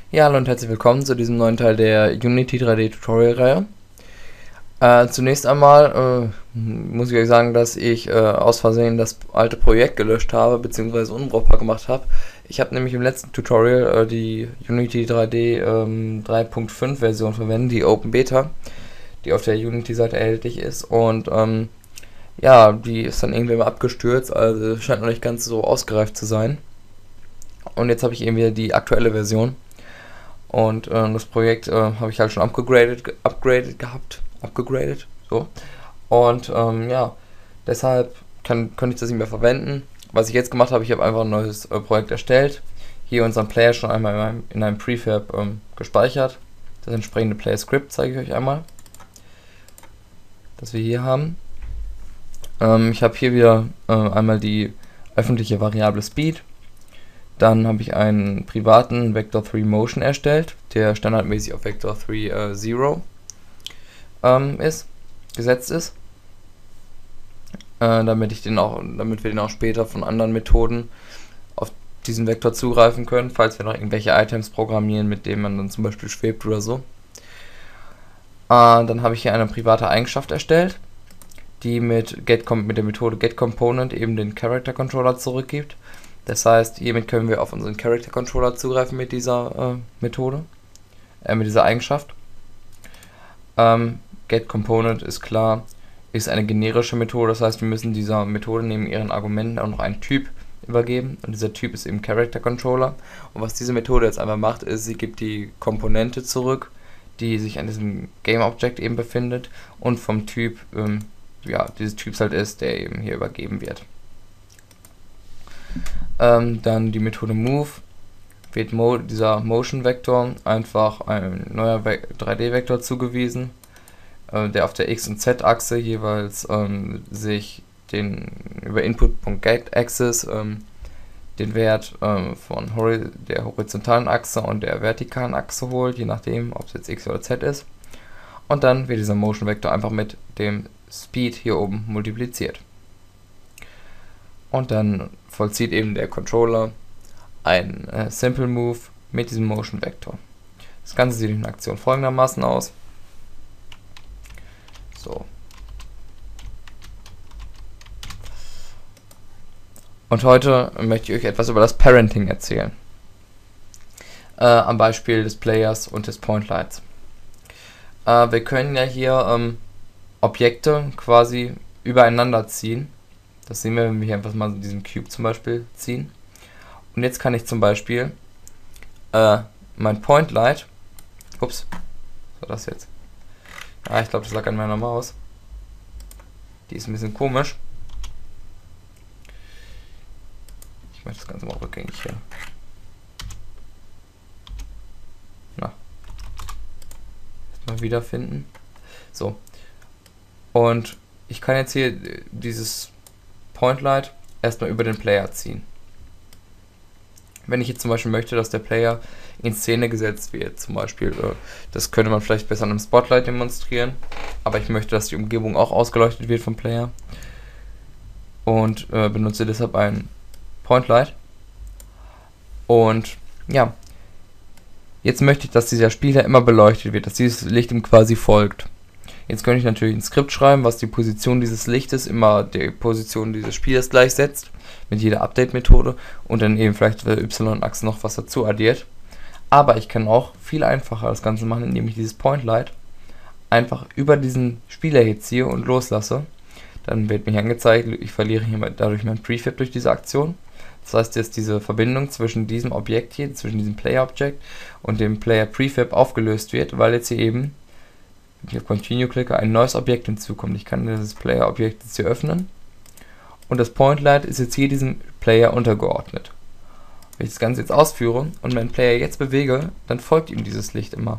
Ja, hallo und herzlich willkommen zu diesem neuen Teil der Unity 3D Tutorial-Reihe. Zunächst einmal muss ich euch sagen, dass ich aus Versehen das alte Projekt gelöscht habe, beziehungsweise unbrauchbar gemacht habe. Ich habe nämlich im letzten Tutorial die Unity 3D 3.5 Version verwendet, die Open Beta, die auf der Unity-Seite erhältlich ist. Und ja, die ist dann irgendwie mal abgestürzt, also scheint noch nicht ganz so ausgereift zu sein. Und jetzt habe ich eben wieder die aktuelle Version. Und das Projekt habe ich halt schon upgraded, so. Und ja, deshalb könnte ich das nicht mehr verwenden. Was ich jetzt gemacht habe, ich habe einfach ein neues Projekt erstellt. Hier unseren Player schon einmal in einem Prefab gespeichert. Das entsprechende Player Script zeige ich euch einmal, das wir hier haben. Ich habe hier wieder einmal die öffentliche Variable Speed. Dann habe ich einen privaten Vector3 Motion erstellt, der standardmäßig auf Vector3 0 gesetzt ist, damit wir den auch später von anderen Methoden auf diesen Vektor zugreifen können, falls wir noch irgendwelche Items programmieren, mit denen man dann zum Beispiel schwebt oder so. Dann habe ich hier eine private Eigenschaft erstellt, die mit der Methode getComponent eben den Character Controller zurückgibt. Das heißt, hiermit können wir auf unseren Character Controller zugreifen mit dieser Methode, mit dieser Eigenschaft. getComponent ist klar, ist eine generische Methode, das heißt, wir müssen dieser Methode neben ihren Argumenten auch noch einen Typ übergeben und dieser Typ ist eben Character Controller. Und was diese Methode jetzt einfach macht, ist, sie gibt die Komponente zurück, die sich an diesem Game Object eben befindet und vom Typ, dieses Typs halt ist, der eben hier übergeben wird. Dann die Methode Move, wird dieser Motion Vektor einfach ein neuer 3D-Vektor zugewiesen, der auf der X- und Z-Achse jeweils sich über Input.getAxis den Wert von der horizontalen Achse und der vertikalen Achse holt, je nachdem, ob es jetzt X oder Z ist. Und dann wird dieser Motion Vektor einfach mit dem Speed hier oben multipliziert. Und dann vollzieht eben der Controller einen Simple Move mit diesem Motion Vektor. Das Ganze sieht in Aktion folgendermaßen aus. So. Und heute möchte ich euch etwas über das Parenting erzählen. Am Beispiel des Players und des Pointlights. Wir können ja hier Objekte quasi übereinander ziehen. Das sehen wir, wenn wir hier einfach mal diesen Cube zum Beispiel ziehen. Und jetzt kann ich zum Beispiel mein Pointlight, ups, was war das jetzt? Ah, ich glaube, das lag an meiner Maus. Die ist ein bisschen komisch. Ich mache das Ganze mal rückgängig hier. Na. Erstmal wiederfinden. So. Und ich kann jetzt hier dieses Pointlight erstmal über den Player ziehen. Wenn ich jetzt zum Beispiel möchte, dass der Player in Szene gesetzt wird, zum Beispiel, das könnte man vielleicht besser an einem Spotlight demonstrieren, aber ich möchte, dass die Umgebung auch ausgeleuchtet wird vom Player und benutze deshalb ein Pointlight. Und ja, jetzt möchte ich, dass dieser Spieler immer beleuchtet wird, dass dieses Licht ihm quasi folgt. Jetzt könnte ich natürlich ein Skript schreiben, was die Position dieses Lichtes immer der Position dieses Spielers gleichsetzt, mit jeder Update-Methode und dann eben vielleicht der Y-Achse noch was dazu addiert. Aber ich kann auch viel einfacher das Ganze machen, indem ich dieses Pointlight einfach über diesen Spieler hier ziehe und loslasse. Dann wird mir angezeigt, ich verliere hier dadurch mein Prefab durch diese Aktion. Das heißt, jetzt diese Verbindung zwischen diesem Objekt hier, zwischen diesem Player-Objekt und dem Player-Prefab aufgelöst wird, weil jetzt hier eben, wenn ich auf Continue klicke, ein neues Objekt hinzukommt. Ich kann dieses Player-Objekt jetzt hier öffnen und das Pointlight ist jetzt hier diesem Player untergeordnet. Wenn ich das Ganze jetzt ausführe und meinen Player jetzt bewege, dann folgt ihm dieses Licht immer.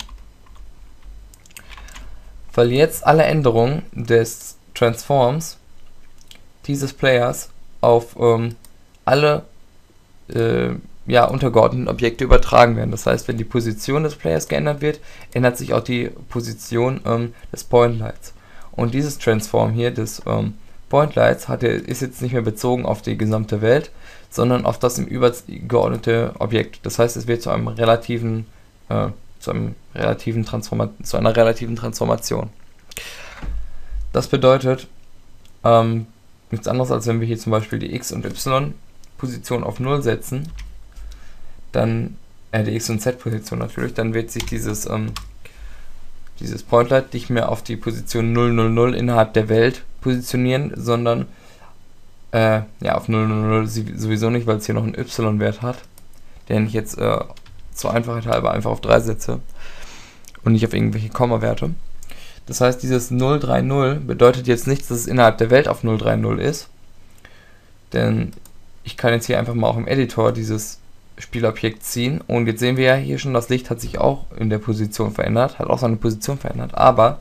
Weil jetzt alle Änderungen des Transforms dieses Players auf alle untergeordneten Objekte übertragen werden. Das heißt, wenn die Position des Players geändert wird, ändert sich auch die Position des Pointlights. Und dieses Transform hier des Pointlights ist jetzt nicht mehr bezogen auf die gesamte Welt, sondern auf das im übergeordnete Objekt. Das heißt, es wird zu einem relativen zu einer relativen Transformation. Das bedeutet nichts anderes, als wenn wir hier zum Beispiel die x und y Position auf 0 setzen, dann die x und z Position natürlich, dann wird sich dieses Pointlight nicht mehr auf die Position 0, 0, 0 innerhalb der Welt positionieren, sondern auf 0, 0, 0 sowieso nicht, weil es hier noch einen y-Wert hat, den ich jetzt zur Einfachheit halber einfach auf 3 setze und nicht auf irgendwelche Komma-Werte. Das heißt, dieses 0, 3, 0 bedeutet jetzt nicht, dass es innerhalb der Welt auf 0, 3, 0 ist, denn ich kann jetzt hier einfach mal auch im Editor dieses Spielobjekt ziehen und jetzt sehen wir ja hier schon, das Licht hat sich auch in der Position verändert, hat auch seine Position verändert, aber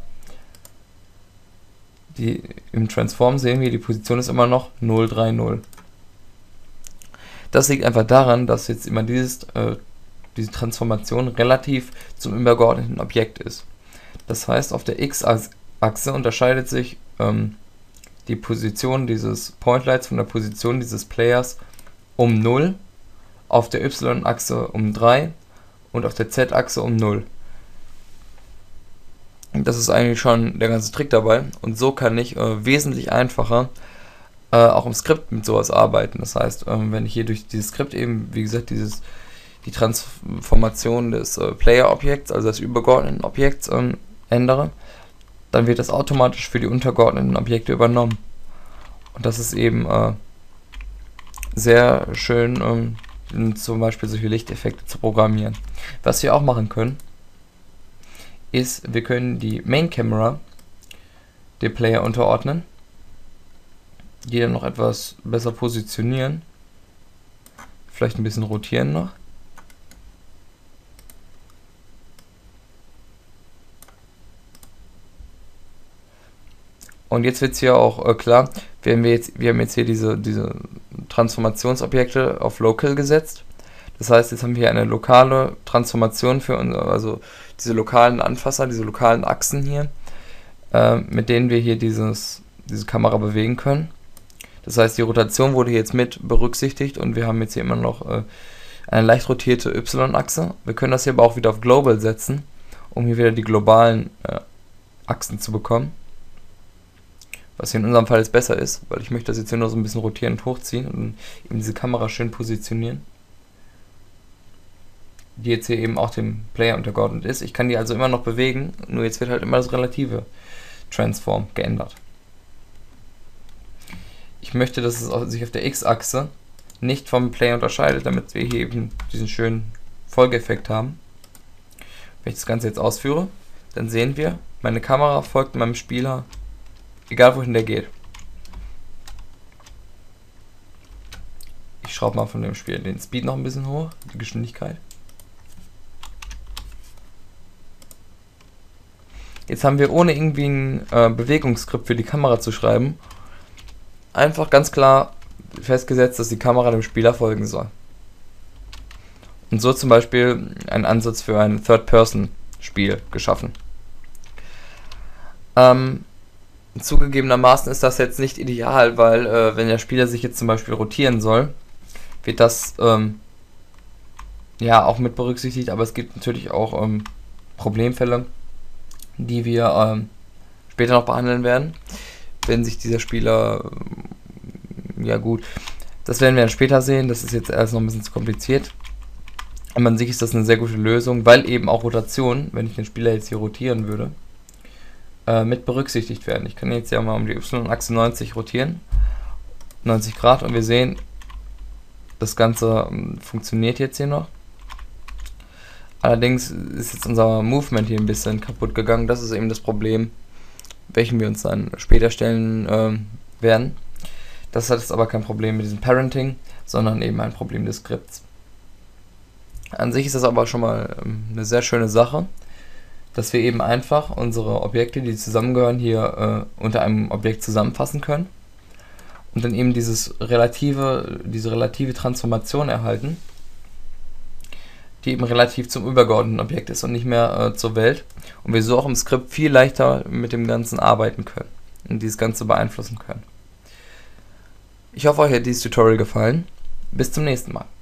im Transform sehen wir, die Position ist immer noch 0, 3, 0. Das liegt einfach daran, dass jetzt immer diese Transformation relativ zum übergeordneten Objekt ist. Das heißt, auf der x-Achse unterscheidet sich die Position dieses Pointlights von der Position dieses Players um 0, auf der y-Achse um 3 und auf der z-Achse um 0. Das ist eigentlich schon der ganze Trick dabei und so kann ich wesentlich einfacher auch im Skript mit sowas arbeiten. Das heißt, wenn ich hier durch dieses Skript eben, wie gesagt, die Transformation des Player-Objekts, also des übergeordneten Objekts ändere, dann wird das automatisch für die untergeordneten Objekte übernommen. Und das ist eben sehr schön, zum Beispiel solche Lichteffekte zu programmieren. Was wir auch machen können, ist, wir können die Main Camera dem Player unterordnen, die dann noch etwas besser positionieren, vielleicht ein bisschen rotieren noch. Und jetzt wird es hier auch klar, wir haben jetzt hier diese Transformationsobjekte auf Local gesetzt. Das heißt, jetzt haben wir eine lokale Transformation für also diese lokalen Anfasser, diese lokalen Achsen hier, mit denen wir hier diese Kamera bewegen können. Das heißt, die Rotation wurde jetzt mit berücksichtigt und wir haben jetzt hier immer noch eine leicht rotierte Y-Achse. Wir können das hier aber auch wieder auf Global setzen, um hier wieder die globalen Achsen zu bekommen. Was hier in unserem Fall jetzt besser ist, weil ich möchte das jetzt hier nur so ein bisschen rotieren und hochziehen und eben diese Kamera schön positionieren, die jetzt hier eben auch dem Player untergeordnet ist. Ich kann die also immer noch bewegen, nur jetzt wird halt immer das relative Transform geändert. Ich möchte, dass es sich auf der X-Achse nicht vom Player unterscheidet, damit wir hier eben diesen schönen Folgeeffekt haben. Wenn ich das Ganze jetzt ausführe, dann sehen wir, meine Kamera folgt meinem Spieler, egal wohin der geht. Ich schraube mal von dem Spiel den Speed noch ein bisschen hoch, die Geschwindigkeit. Jetzt haben wir, ohne irgendwie ein Bewegungsskript für die Kamera zu schreiben, einfach ganz klar festgesetzt, dass die Kamera dem Spieler folgen soll. Und so zum Beispiel einen Ansatz für ein Third-Person-Spiel geschaffen. Zugegebenermaßen ist das jetzt nicht ideal, weil wenn der Spieler sich jetzt zum Beispiel rotieren soll, wird das ja auch mit berücksichtigt, aber es gibt natürlich auch Problemfälle, die wir später noch behandeln werden, wenn sich dieser Spieler, ja gut, das werden wir dann später sehen, das ist jetzt erst noch ein bisschen zu kompliziert, aber an sich ist das eine sehr gute Lösung, weil eben auch Rotation, wenn ich den Spieler jetzt hier rotieren würde, mit berücksichtigt werden. Ich kann jetzt ja mal um die Y-Achse 90 rotieren, 90 Grad, und wir sehen, das Ganze funktioniert jetzt hier noch. Allerdings ist jetzt unser Movement hier ein bisschen kaputt gegangen. Das ist eben das Problem, welchen wir uns dann später stellen werden. Das hat jetzt aber kein Problem mit diesem Parenting, sondern eben ein Problem des Skripts. An sich ist das aber schon mal eine sehr schöne Sache, dass wir eben einfach unsere Objekte, die zusammengehören, hier unter einem Objekt zusammenfassen können und dann eben diese relative Transformation erhalten, die eben relativ zum übergeordneten Objekt ist und nicht mehr zur Welt, und wir so auch im Skript viel leichter mit dem Ganzen arbeiten können und dieses Ganze beeinflussen können. Ich hoffe, euch hat dieses Tutorial gefallen. Bis zum nächsten Mal.